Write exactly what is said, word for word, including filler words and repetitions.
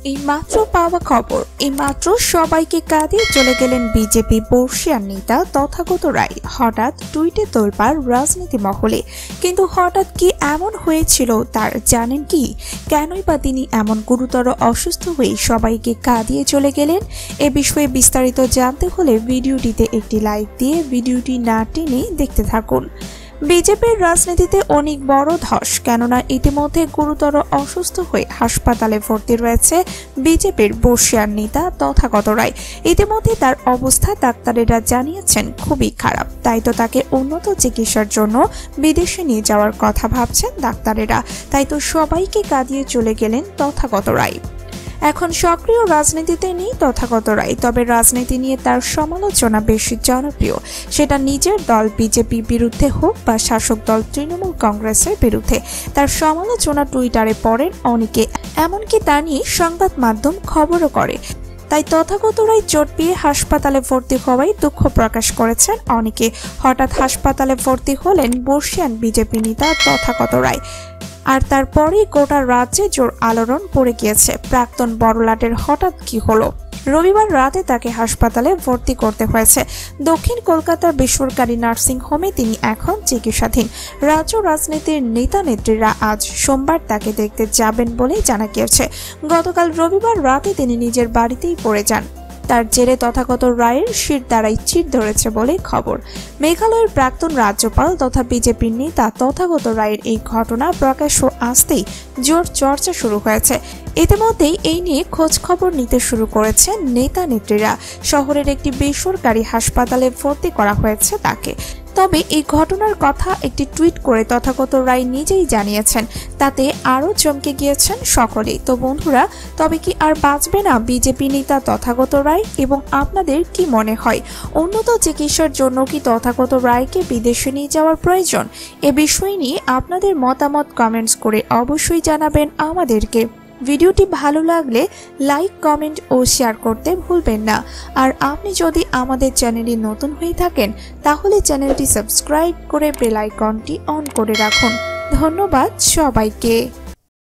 এই মাত্র পাওয়া খবর, এই মাত্র সবাইকে কাঁদিয়ে চলে গেলেন বিজেপি বর্ষিয়ান নেতা তথাগত রায়। হঠাৎ টুইটে তোলপাড় রাজনীতি মহলে। কিন্তু হঠাৎ কি এমন হয়েছিল তার জানেন কি? কেনই বা তিনি এমন গুরুতর অসুস্থ হয়ে সবাইকে কাঁদিয়ে চলে গেলেন? এ বিষয়ে বিস্তারিত জানতে হলে ভিডিওটিতে একটি লাইক দিয়ে ভিডিওটি না টেনে দেখতে থাকুন। বিজেপির রাজনীতিতে অনেক বড় ধস, কেননা ইতিমধ্যে গুরুতর অসুস্থ হয়ে হাসপাতালে ভর্তি রয়েছে বিজেপির বর্ষিয়ান নেতা তথাগত রায়। ইতিমধ্যে তার অবস্থা ডাক্তারেরা জানিয়েছেন খুবই খারাপ, তাই তো তাকে উন্নত চিকিৎসার জন্য বিদেশে নিয়ে যাওয়ার কথা ভাবছেন ডাক্তারেরা। তাই তো সবাইকে কাঁদিয়ে চলে গেলেন তথাগত রায়। এখন সক্রিয় রাজনীতিতে নেই তথাগত রায়, তবে রাজনীতি নিয়ে তার সমালোচনা বেশি জনপ্রিয়, সেটা নিজের দল বিজেপি বিরুদ্ধে হোক বা শাসক দল তৃণমূল কংগ্রেসের বিরুদ্ধে। তার সমালোচনা টুইটারে পড়েন অনেকে, এমনকি তা নিয়ে সংবাদ মাধ্যম খবরও করে। তাই তথাগত রায় চোট পেয়ে হাসপাতালে ভর্তি হওয়ায় দুঃখ প্রকাশ করেছেন অনেকে। হঠাৎ হাসপাতালে ভর্তি হলেন বর্ষিয়ান বিজেপি নেতা তথাগত রায়, আর তারপরেই গোটা রাজ্যে জোর আলোড়ন পড়ে গিয়েছে। প্রাক্তন বড়লাটের হঠাৎ কি হলো? রবিবার রাতে তাকে হাসপাতালে ভর্তি করতে হয়েছে। দক্ষিণ কলকাতার বেসরকারি নার্সিং হোমে তিনি এখন চিকিৎসাধীন। রাজ্য রাজনীতির নেতা নেত্রীরা আজ সোমবার তাকে দেখতে যাবেন বলে জানা গিয়েছে। গতকাল রবিবার রাতে তিনি নিজের বাড়িতেই পড়ে যান। তার জেরে তথাগত রায়ের শির দ্বারাই চির ধরেছে বলে খবর। মেঘালয়ের প্রাক্তন রাজ্যপাল তথা বিজেপির নেতা তথাগত রায়ের এই ঘটনা প্রকাশ্য আসতেই জোর চর্চা শুরু হয়েছে। ইতিমধ্যেই এই নিয়ে খোঁজ খবর নিতে শুরু করেছেন নেতা নেত্রীরা। শহরের একটি বেসরকারি হাসপাতালে ভর্তি করা হয়েছে তাকে। তবে এই ঘটনার কথা একটি টুইট করে তথাগত রায় নিজেই জানিয়েছেন, তাতে আরও চমকে গিয়েছেন সকলেই। তো বন্ধুরা, তবে কি আর বাঁচবে না বিজেপি নেতা তথাগত রায়? এবং আপনাদের কি মনে হয়, উন্নত চিকিৎসার জন্য কি তথাগত রায়কে বিদেশে নিয়ে যাওয়ার প্রয়োজন? এ বিষয় নিয়ে আপনাদের মতামত কমেন্টস করে অবশ্যই জানাবেন আমাদেরকে। ভিডিওটি ভালো লাগলে লাইক, কমেন্ট ও শেয়ার করতে ভুলবেন না। আর আপনি যদি আমাদের চ্যানেলে নতুন হয়ে থাকেন তাহলে চ্যানেলটি সাবস্ক্রাইব করে বেল আইকনটি অন করে রাখুন। ধন্যবাদ সবাইকে।